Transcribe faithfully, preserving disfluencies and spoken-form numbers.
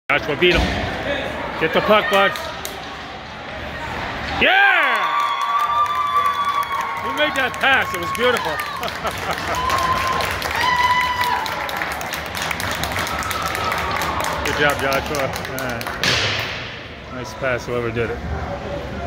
Joshua beat him. Get the puck, bud. Yeah! Who made that pass? It was beautiful. Good job, Joshua. Right. Nice pass, whoever did it.